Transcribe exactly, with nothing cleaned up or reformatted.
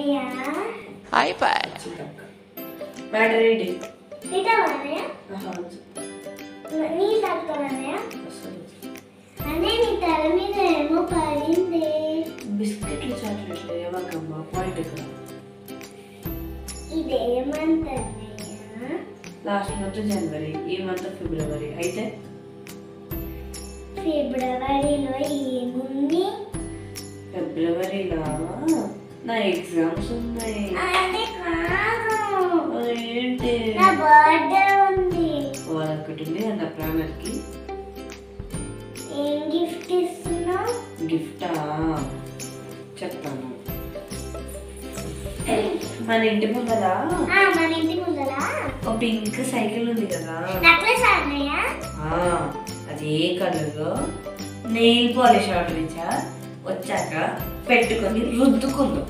అయిపోయి బ్యాటరీ నీ తక్కువనయా అనే నీ తల మీద ఏమో పడింది. బిస్కెట్లు చాక్లెట్లు ఏమక్కమ్మా పాయింట్ కదా. ఇదేమంటన్నయ్యా? లాస్ట్ మంత్ జనవరి, ఈ మంత్ ఫిబ్రవరి. అయితే ఫిబ్రవరిలో ఏముంది? ఫిబ్రవరిలో నా ఎగ్జామ్స్ ఉన్నాయి. అంటే కాదు, ఏంటి నా బర్త్డే ఉంది. వాళ్ళొక్కటి ఉంది నా ప్రాణానికి. ఏం గిఫ్ట్ ఇస్తున్నావు? గిఫ్టా చెప్తాను. మన ఇంటి ముందర మన ఇంటి ముందర ఒక పింక్ సైకిల్ ఉంది కదా, నెక్లెస్ అన్నయ్య. అదే కలర్లో నెయిల్ పాలిష్ ఆర్డర్ ఇచ్చా, వచ్చాక పెట్టుకొని రుద్దుకుందాం.